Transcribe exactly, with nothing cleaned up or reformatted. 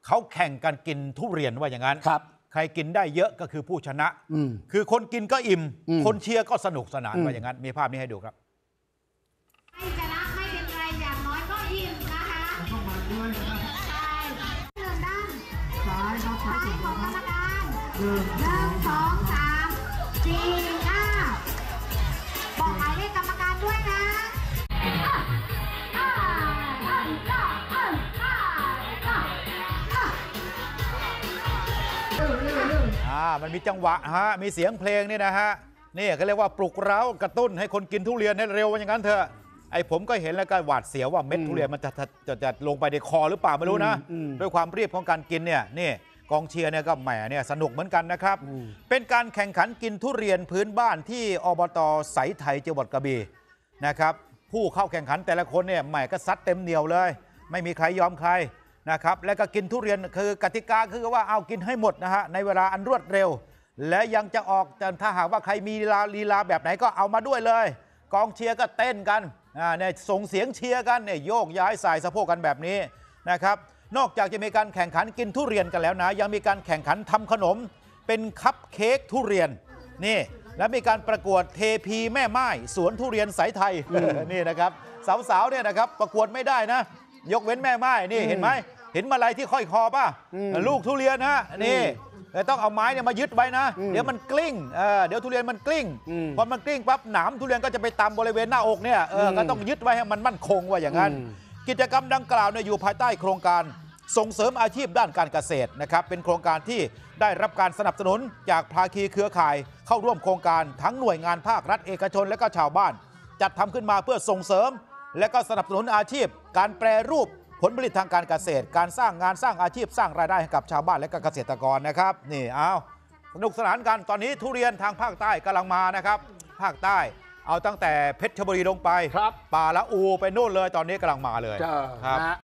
เขาแข่งกันกินทุเรียนว่าอย่างนั้นครับใครกินได้เยอะก็คือผู้ชนะคือคนกินก็อิ่มคนเชียร์ก็สนุกสนานว่าอย่างนั้นมีภาพนี้ให้ดูครับไม่ชนะไม่เป็นไรอย่างน้อยก็อิ่มนะคะต้องมาด้วยนะครับใช่หนึ่งด้านซ้ายครับซ้ายของกรรมการหนึ่งสองสามสี่ห้าบอกหมายเลขกรรมการด้วยนะอ่ามันมีจังหวะฮะมีเสียงเพลงนี่นะฮะนี่เขาเรียกว่าปลุกเร้ากระตุ้นให้คนกินทุเรียนให้เร็วอย่างนั้นเถอะไอ้ผมก็เห็นแล้วก็หวาดเสียวว่าเม็ดทุเรียนมันจะจะจะลงไปในคอหรือเปล่าไม่รู้นะด้วยความรีบของการกินเนี่ยนี่กองเชียร์เนี่ยก็แหมเนี่ยสนุกเหมือนกันนะครับเป็นการแข่งขันกินทุเรียนพื้นบ้านที่อบต.ไสไทยจังหวัดกระบี่นะครับผู้เข้าแข่งขันแต่ละคนเนี่ยแหมก็ซัดเต็มเหนียวเลยไม่มีใครยอมใครนะครับและก็กินทุเรียนคือกติกาคือว่าเอากินให้หมดนะฮะในเวลาอันรวดเร็วและยังจะออกถ้าหากว่าใครมีลีลาลีลาแบบไหนก็เอามาด้วยเลยกองเชียร์ก็เต้นกันเนี่ยส่งเสียงเชียร์กันเนี่ยโยกย้ายสายสะโพกกันแบบนี้นะครับนอกจากจะมีการแข่งขันกินทุเรียนกันแล้วนะยังมีการแข่งขันทำขนมเป็นคัพเค้กทุเรียนนี่และมีการประกวดเทพีแม่ไม้สวนทุเรียนสายไทยนี่นะครับสาวๆเนี่ยนะครับประกวดไม่ได้นะยกเว้นแม่ไม้นี่เห็นไหมเห็นมาลัยที่ค่อยคอป่ะลูกทุเรียนนะนี่ต้องเอาไม้เนี่ยมายึดไว้นะเดี๋ยวมันกลิ้งเเดี๋ยวทุเรียนมันกลิ้งพอมันกลิ้งปั๊บหนามทุเรียนก็จะไปตามบริเวณหน้าอกเนี่ยเออก็ต้องยึดไว้ให้มันมั่นคงว่าอย่างนั้นกิจกรรมดังกล่าวเนี่ยอยู่ภายใต้โครงการส่งเสริมอาชีพด้านการเกษตรนะครับเป็นโครงการที่ได้รับการสนับสนุนจากภาคีเครือข่ายเข้าร่วมโครงการทั้งหน่วยงานภาครัฐเอกชนและก็ชาวบ้านจัดทำขึ้นมาเพื่อส่งเสริมและก็สนับสนุนอาชีพการแปรรูปผลผลิตทางการเกษตรการสร้างงานสร้างอาชีพสร้างรายได้ให้กับชาวบ้านและก็เกษตรกรนะครับนี่เอาสนุกสนานกันตอนนี้ทุเรียนทางภาคใต้กำลังมานะครับภาคใต้เอาตั้งแต่เพชรบุรีลงไปป่าละอูไปโน่นเลยตอนนี้กำลังมาเลยครับ